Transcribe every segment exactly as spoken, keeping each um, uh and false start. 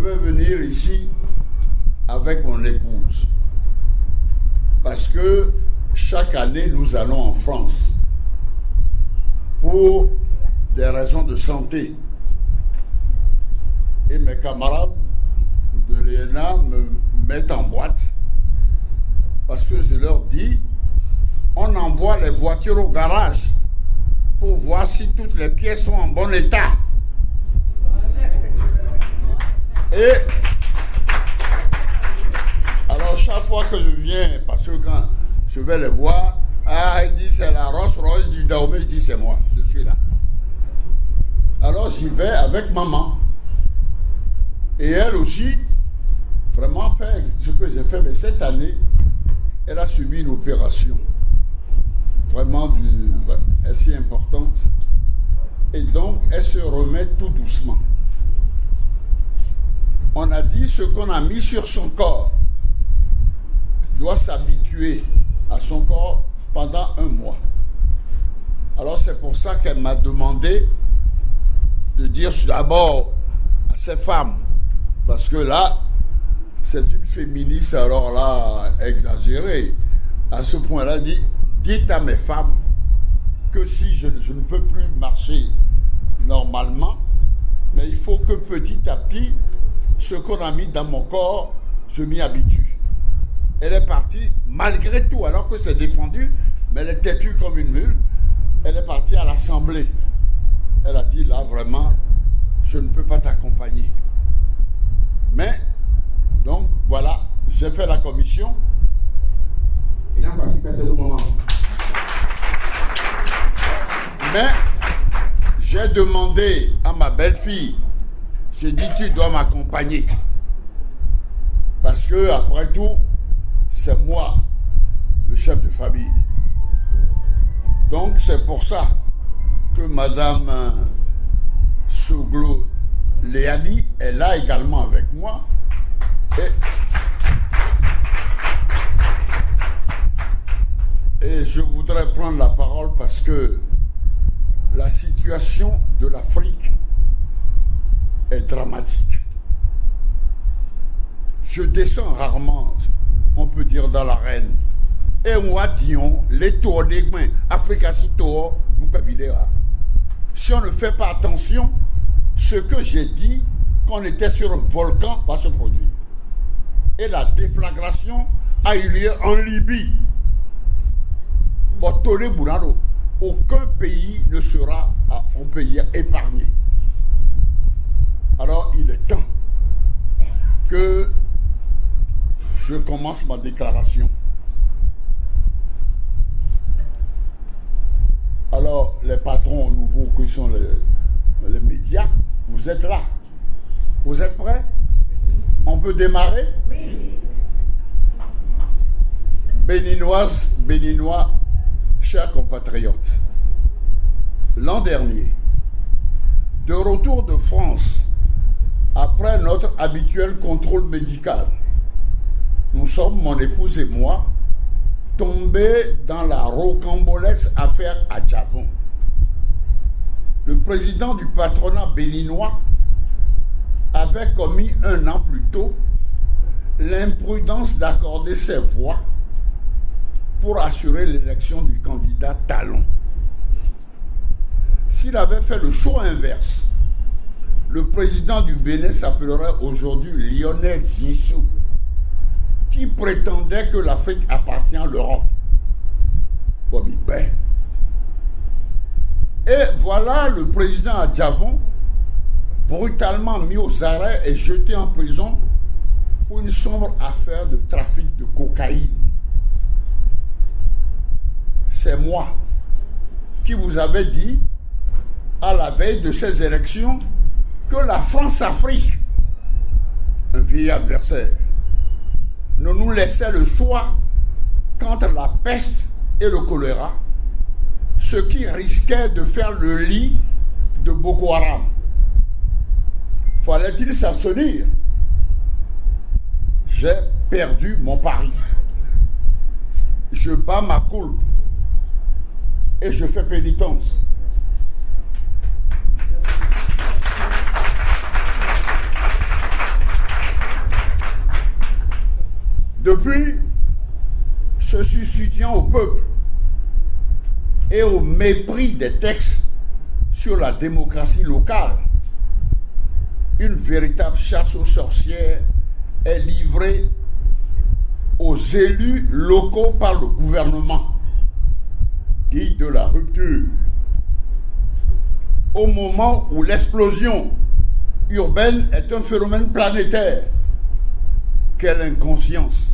devais venir ici avec mon épouse. Parce que chaque année, nous allons en France pour des raisons de santé. Et mes camarades de l'E N A me mettent en boîte parce que je leur dis, on envoie les voitures au garage pour voir si toutes les pièces sont en bon état. Et alors chaque fois que je viens, parce que quand je vais les voir, ah, il dit c'est la Rolls Royce du Dahomey, je dis c'est moi, je suis là. Alors j'y vais avec maman. Et elle aussi, vraiment fait ce que j'ai fait, mais cette année, elle a subi une opération vraiment du, assez importante. Et donc, elle se remet tout doucement. On a dit ce qu'on a mis sur son corps doit s'habituer à son corps pendant un mois. Alors c'est pour ça qu'elle m'a demandé de dire d'abord à ces femmes, parce que là, c'est une féministe, alors là, exagérée. À ce point-là, dit, dites à mes femmes que si je, je ne peux plus marcher normalement, mais il faut que petit à petit, ce qu'on a mis dans mon corps, je m'y habitue. Elle est partie, malgré tout, alors que c'est défendu, mais elle est têtue comme une mule. Elle est partie à l'Assemblée. Elle a dit, là, vraiment, je ne peux pas t'accompagner. Mais, donc, voilà, j'ai fait la commission. Et là, voici passé le moment. Mais, j'ai demandé à ma belle-fille, j'ai dit, tu dois m'accompagner. Parce que, après tout, c'est moi, le chef de famille. Donc, c'est pour ça que Madame Soglo Léani est là également avec moi. Et, et je voudrais prendre la parole parce que la situation de l'Afrique est dramatique. Je descends rarement, on peut dire, dans l'arène. Et moi, disons, les tournées, Africa Cito, nous pas vidéo. Si on ne fait pas attention, ce que j'ai dit, qu'on était sur un volcan, va se produire. Et la déflagration a eu lieu en Libye. Aucun pays ne sera, on peut dire, épargné. Alors, il est temps que je commence ma déclaration. Alors, les patrons nouveaux qui sont les, les médias, vous êtes là. Vous êtes prêts? On peut démarrer? Oui. Béninoises, Béninois, chers compatriotes, l'an dernier, de retour de France, après notre habituel contrôle médical, nous sommes, mon épouse et moi, tombés dans la rocambolesque affaire Adjavon. Le président du patronat béninois avait commis un an plus tôt l'imprudence d'accorder ses voix pour assurer l'élection du candidat Talon. S'il avait fait le choix inverse, le président du Bénin s'appellerait aujourd'hui Lionel Zinsou, qui prétendait que l'Afrique appartient à l'Europe. Et voilà le président Adjavon, brutalement mis aux arrêts et jeté en prison pour une sombre affaire de trafic de cocaïne. C'est moi qui vous avais dit, à la veille de ces élections, que la France-Afrique, un vieil adversaire, ne nous laissait le choix qu'entre la peste et le choléra, ce qui risquait de faire le lit de Boko Haram. Fallait-il s'abstenir? J'ai perdu mon pari. Je bats ma coulpe et je fais pénitence. Depuis, se substituant au peuple et au mépris des textes sur la démocratie locale, une véritable chasse aux sorcières est livrée aux élus locaux par le gouvernement, dit de la rupture. Au moment où l'explosion urbaine est un phénomène planétaire, quelle inconscience!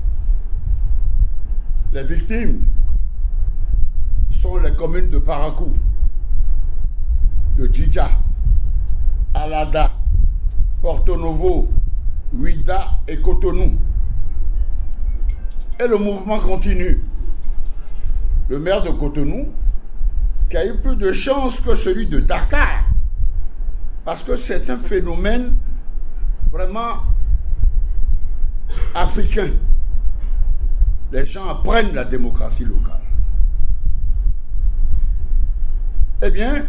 Les victimes sont les communes de Parakou, de Djidja, Alada, Porto Novo, Ouida et Cotonou. Et le mouvement continue. Le maire de Cotonou, qui a eu plus de chance que celui de Dakar, parce que c'est un phénomène vraiment africain. Les gens apprennent la démocratie locale. Eh bien,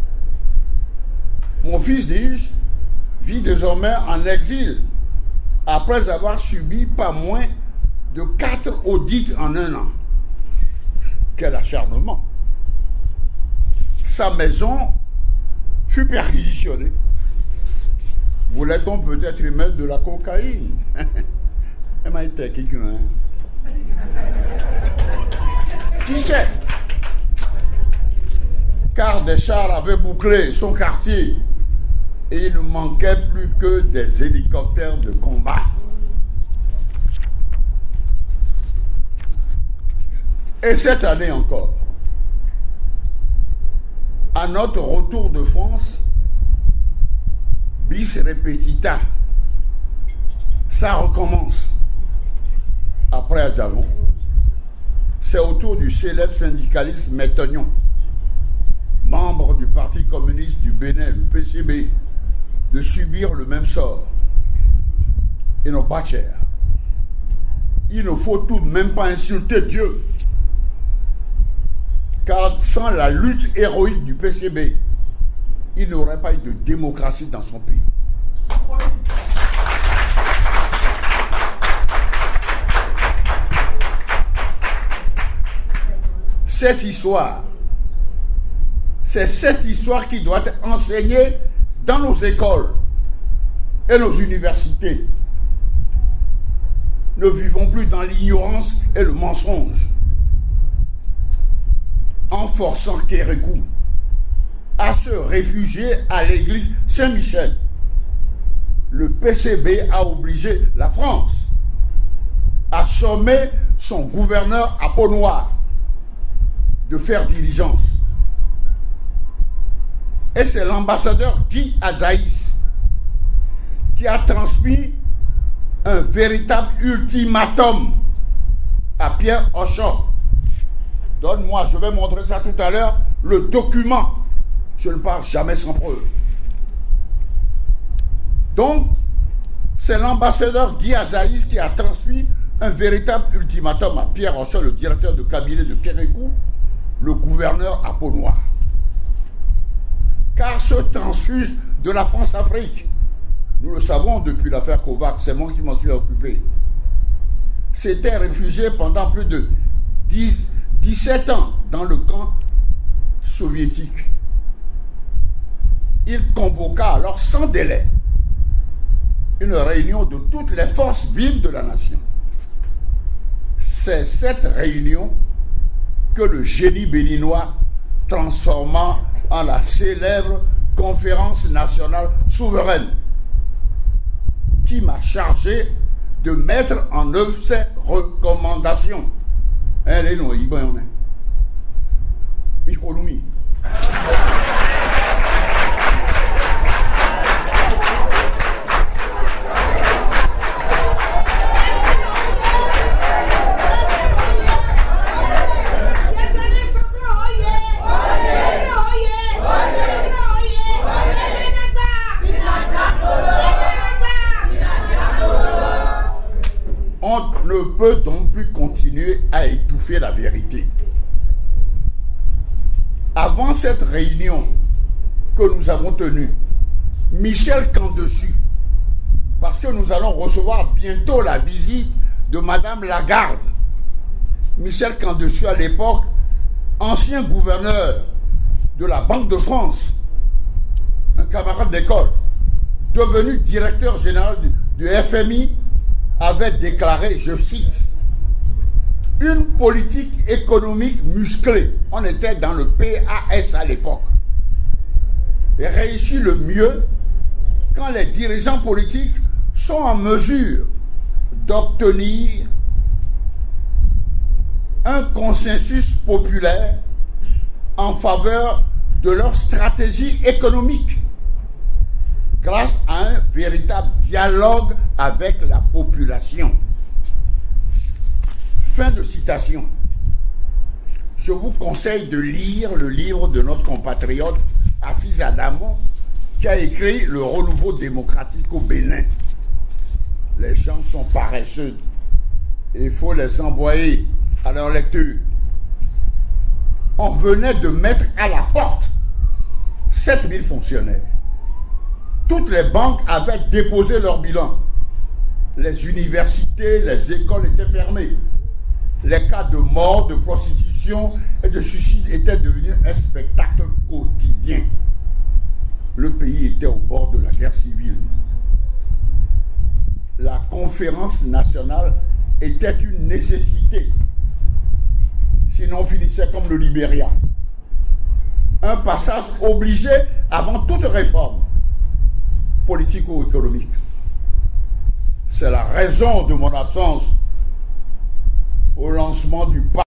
mon fils, dis-je, vit désormais en exil, après avoir subi pas moins de quatre audits en un an. Quel acharnement! Sa maison fut perquisitionnée. Voulait-on peut-être y mettre de la cocaïne? Elle m'a été qui Qui sait? Car des chars avaient bouclé son quartier et il ne manquait plus que des hélicoptères de combat. Et cette année encore, à notre retour de France, bis repetita, ça recommence. Après Adjavon, c'est au tour du célèbre syndicaliste Métognon, membre du Parti communiste du Bénin, le P C B, de subir le même sort. Et nos bâchers, il ne faut tout de même pas insulter Dieu. Car sans la lutte héroïque du P C B, il n'y aurait pas eu de démocratie dans son pays. Cette histoire, c'est cette histoire qui doit être enseignée dans nos écoles et nos universités. Ne vivons plus dans l'ignorance et le mensonge. En forçant Kérékou à se réfugier à l'église Saint-Michel, le P C B a obligé la France à sommer son gouverneur à Peau-Noire de faire diligence. Et c'est l'ambassadeur Guy Azaïs qui a transmis un véritable ultimatum à Pierre Ocho. Donne-moi, je vais montrer ça tout à l'heure, le document. Je ne parle jamais sans preuve. Donc, c'est l'ambassadeur Guy Azaïs qui a transmis un véritable ultimatum à Pierre Ocho, le directeur de cabinet de Kérékou, le gouverneur à Peau-Noire. Car ce transfuge de la France-Afrique, nous le savons depuis l'affaire Kovacs, c'est moi qui m'en suis occupé, s'était réfugié pendant plus de dix, dix-sept ans dans le camp soviétique. Il convoqua alors sans délai une réunion de toutes les forces vives de la nation. C'est cette réunion que le génie béninois transforma en la célèbre conférence nationale souveraine qui m'a chargé de mettre en œuvre ces recommandations. On ne peut donc plus continuer à étouffer la vérité. Avant cette réunion que nous avons tenue, Michel Candessu, parce que nous allons recevoir bientôt la visite de Madame Lagarde. Michel Candesu, à l'époque, ancien gouverneur de la Banque de France, un camarade d'école, devenu directeur général du, du F M I, avait déclaré, je cite, « Une politique économique musclée », on était dans le P A S à l'époque, et réussit le mieux quand les dirigeants politiques sont en mesure d'obtenir un consensus populaire en faveur de leur stratégie économique grâce à un véritable dialogue avec la population. Fin de citation. Je vous conseille de lire le livre de notre compatriote Hafiz Adamon qui a écrit Le renouveau démocratique au Bénin. Les gens sont paresseux. Il faut les envoyer à leur lecture. On venait de mettre à la porte sept mille fonctionnaires. Toutes les banques avaient déposé leur bilan. Les universités, les écoles étaient fermées. Les cas de mort, de prostitution et de suicide étaient devenus un spectacle quotidien. Le pays était au bord de la guerre civile. La conférence nationale était une nécessité. Sinon, on finissait comme le Libéria. Un passage obligé avant toute réforme politico-économique. C'est la raison de mon absence au lancement du pacte